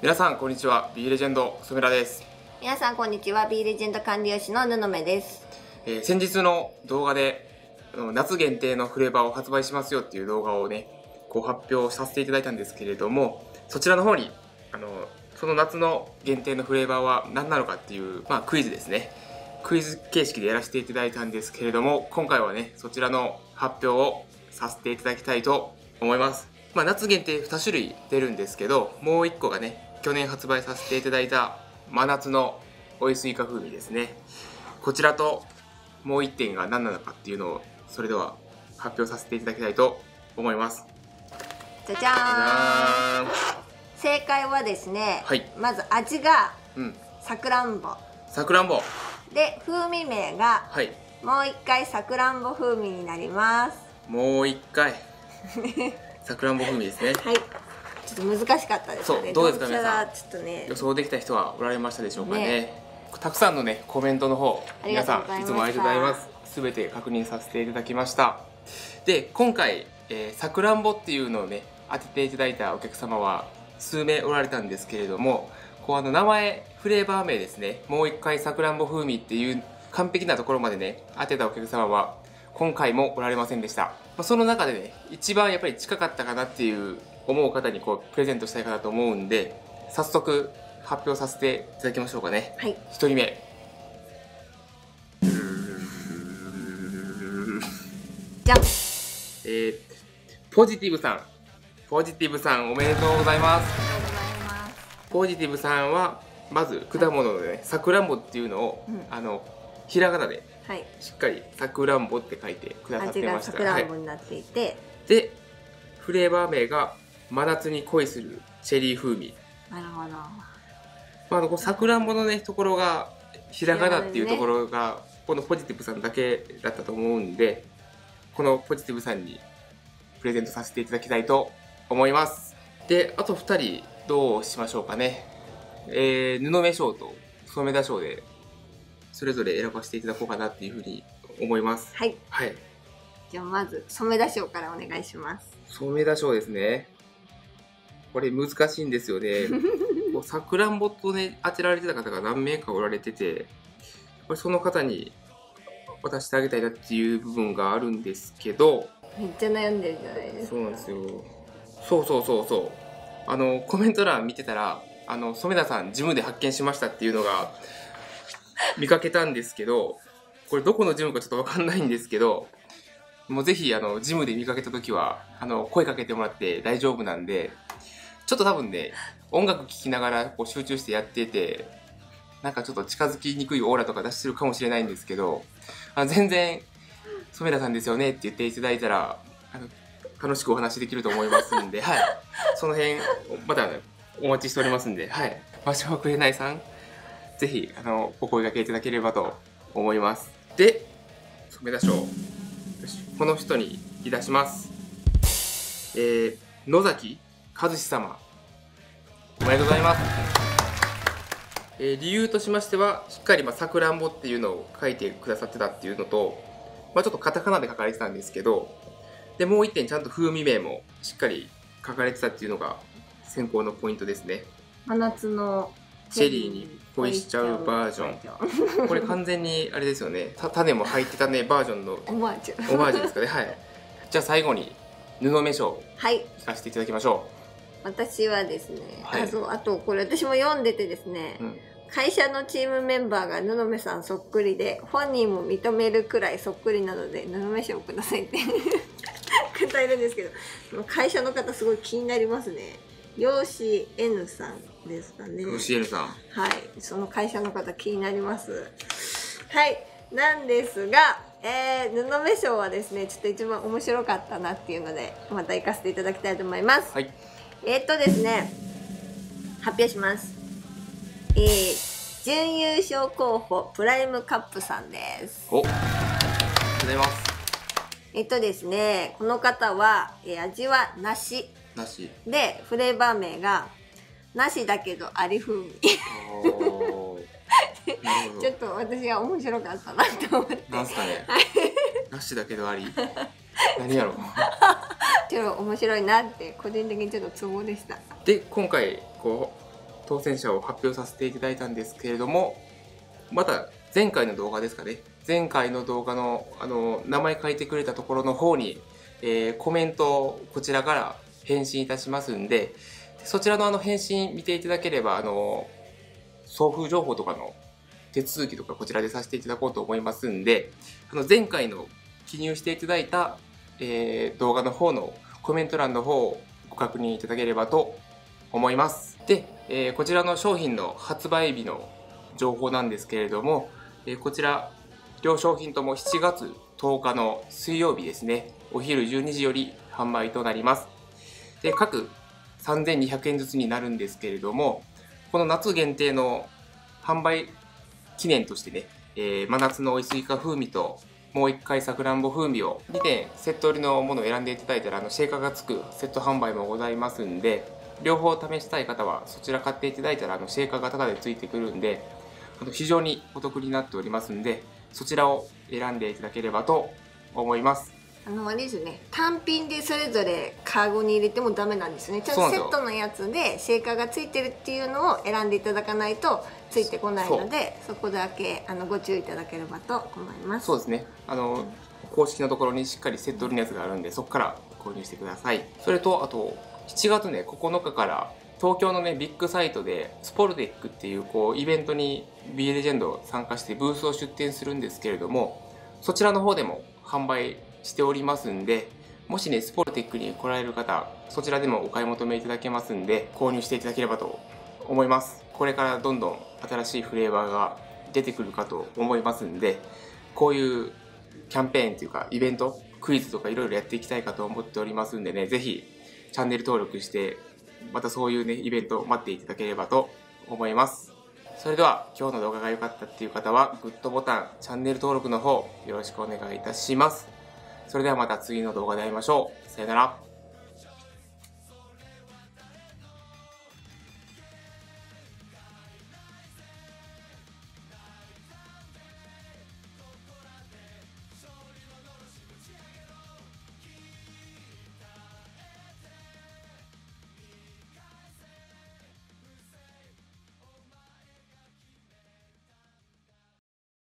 皆さんこんにちは。 B レジェンド染田です。 皆さんこんにちは。 B レジェンド管理栄養士の布目です。 先日の動画で夏限定のフレーバーを発売しますよっていう動画をね発表させていただいたんですけれども、そちらの方にその夏の限定のフレーバーは何なのかっていう、クイズですね。クイズ形式でやらせていただいたんですけれども、今回はねそちらの発表をさせていただきたいと思います。夏限定2種類出るんですけど、もう1個がね去年発売させていただいた真夏の追いスイカ風味ですね。こちらともう1点が何なのかっていうのをそれでは発表させていただきたいと思います。 じゃじゃーん。正解はですね、はい、まず味がさくらんぼ、で風味名が、はい、もう一回さくらんぼ風味になります。もう一回さくらんぼ風味ですね。 はい、ちょっと難しかったですね。 どうですか皆さん、 ちょっとね予想できた人はおられましたでしょうかね。たくさんのねコメントの方、皆さんいつもありがとうございます。すべて確認させていただきました。で今回さくらんぼっていうのをね当てていただいたお客様は数名おられたんですけれども、名前フレーバー名ですね、もう一回さくらんぼ風味っていう完璧なところまでね当てたお客様は今回もおられませんでした。その中でね一番やっぱり近かったかなっていう思う方にプレゼントしたいかなと思うんで、早速発表させていただきましょうかね。はい、1人目じゃん、 ポジティブさんおめでとうございます。ポジティブさんはまず果物のねさくらんぼっていうのを、ひらがなでしっかりさくらんぼって書いてくださってました。 味がさくらんぼになっていて、はい、 でフレーバー名が真夏に恋するチェリー風味。 なるほど。さくらんぼのねところがひらがなっていうところが、このポジティブさんだけだったと思うんで、このポジティブさんにプレゼントさせていただきたいと思います。であと2人どうしましょうかね。布目賞と染田賞でそれぞれ選ばせていただこうかなっていうふうに思います。 はい、はい、じゃあまず染田賞からお願いします。 染田賞ですね。これ難しいんですよね。さくらんぼとね当てられてた方が何名かおられてて、その方に渡してあげたいなっていう部分があるんですけど、 めっちゃ悩んでるじゃないですか。 そうなんですよ。そうコメント欄見てたら染田さんジムで発見しましたっていうのが見かけたんですけど、これどこのジムかちょっと分かんないんですけど、もうぜひジムで見かけた時は声かけてもらって大丈夫なんで、ちょっと多分ね音楽聴きながら集中してやってて、なんかちょっと近づきにくいオーラとか出してるかもしれないんですけど、全然染田さんですよねって言っていただいたら楽しくお話できると思いますんで、はい、その辺またお待ちしておりますんで、はい、場所はくれないさんぜひお声掛けいただければと思います。で染田賞、この人にいたします。野崎和志様おめでとうございます。理由としましてはしっかりさくらんぼっていうのを書いてくださってたっていうのと、ちょっとカタカナで書かれてたんですけど、でもう一点ちゃんと風味名もしっかり書かれてたっていうのが選考のポイントですね。 真夏のチェリーに恋しちゃうバージョン。これ完全にあれですよね。種も入ってたねバージョンのオマージュですかね。はい。じゃあ最後に布目賞聞かせていただきましょう。私はですね、あとこれ私も読んでてですね、会社のチームメンバーが布目さんそっくりで、本人も認めるくらいそっくりなので布目賞くださいって方いるんですけど、会社の方すごい気になりますね。養子 N さんですかね。 養子 N さん、 はい、その会社の方気になります。はい、なんですが、布目賞はですねちょっと一番面白かったなっていうのでまた行かせていただきたいと思います。はい、ですね発表します。準優勝候補プライムカップさんです。 お、ありがとうございます。 ですねこの方は、味は梨でフレーバー名が梨だけどアリ風味ちょっと私は面白かったなと思って。 なんすかね梨だけどアリ何やろちょっと面白いなって個人的にちょっとツボでした。 で今回当選者を発表させていただいたんですけれども、また前回の動画ですかね、前回の動画の名前書いてくれたところの方に、コメントをこちらから返信いたしますんで、そちらの返信見ていただければ送付情報とかの手続きとかこちらでさせていただこうと思いますんで、前回の記入していただいた、動画の方のコメント欄の方をご確認いただければと思います。で、こちらの商品の発売日の情報なんですけれども、こちら両商品とも7月10日の水曜日ですね、お昼12時より販売となります。で、各3200円ずつになるんですけれども、この夏限定の販売記念としてね、真夏の追いスイカ風味ともう1回さくらんぼ風味を2点セット売りのものを選んでいただいたらシェイカーがつくセット販売もございますんで、両方試したい方はそちら買っていただいたらシェイカーがタダでついてくるんで、非常にお得になっておりますんで、そちらを選んでいただければと思います。 あれですね、単品でそれぞれカーゴに入れてもダメなんですね。ちょっとセットのやつでシェイカーがついてるっていうのを選んでいただかないとついてこないので、そこだけご注意いただければと思います。 そうですね、公式のところにしっかりセット売りのやつがあるんで、そこから購入してください。それとあと7月ね9日から東京のねビッグサイトでスポルテックっていうイベントに B レジェンド参加してブースを出展するんですけれども、そちらの方でも販売しておりますんで、もしねスポルテックに来られる方、そちらでもお買い求めいただけますんで、購入していただければと思います。これからどんどん新しいフレーバーが出てくるかと思いますんで、こういうキャンペーンというかイベント、クイズとかいろいろやっていきたいかと思っておりますんでね、ぜひチャンネル登録してまたそういうねイベントを待っていただければと思います。それでは今日の動画が良かったっていう方はグッドボタン、チャンネル登録の方よろしくお願いいたします。それではまた次の動画で会いましょう。さよなら。